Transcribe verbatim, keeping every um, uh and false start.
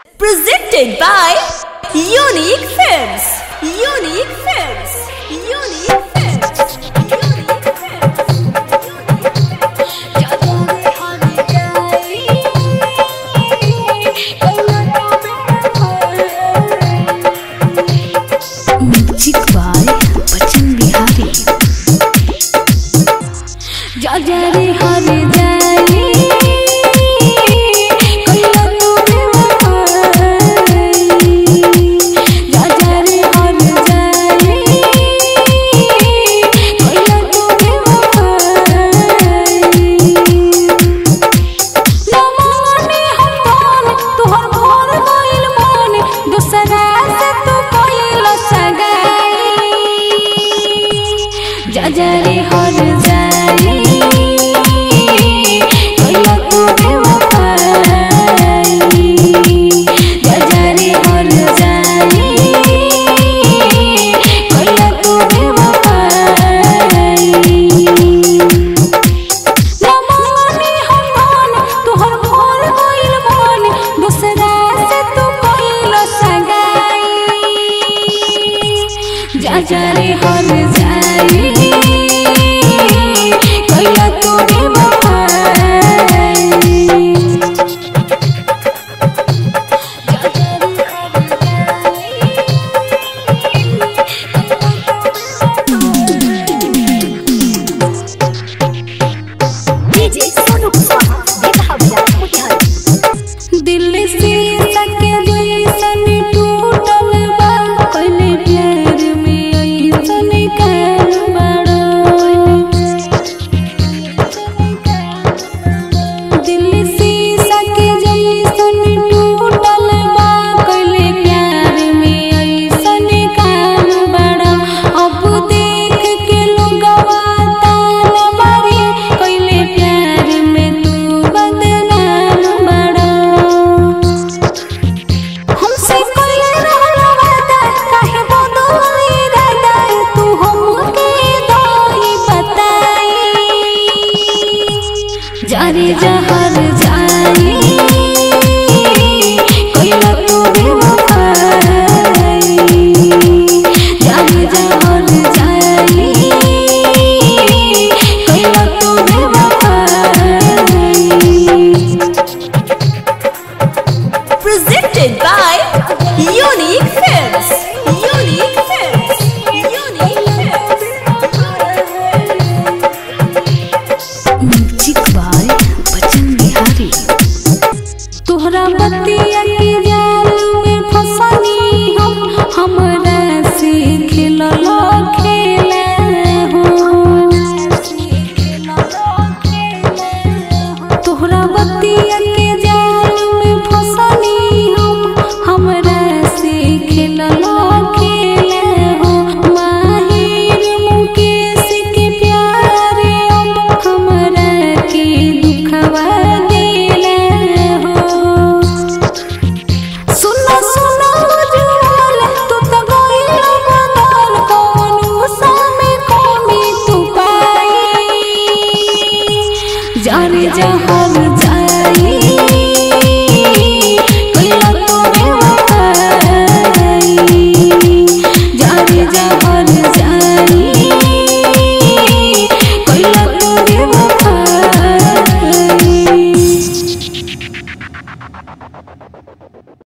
Presented by Unique Films. Unique Films. Unique Films. Unique Films. Music by Bachchan Bihari. Jajari hari jai. जजरे हर जाई कोइला तू बेवफाई जजरे हर जाई कोइला तू बेवफाई नमोनी हमन तोहर भोर होइल मन दूसरा से तू कोइला सगाई जजरे हर जाई कोइला तू बेवफाई डीजे सोनू कुशवाहा देखा बजा मुझे दिल से सके जैसन टूटल बा पहले प्यार में ऐसन काल बड़ा दिल से सके जैसन टूटल बा पहले प्यार में ऐसन काल बड़ा अब देख के लोगवा तान मारे पहले प्यार में तू बदनाम बड़ा हमसे कोई रहला वादा काहे बदली दादा तू हमके दई बताई जारे जहर जाई कोइला तू बेवफाई जारे जहर जाई कोइला तू बेवफाई Presented by Unique Films.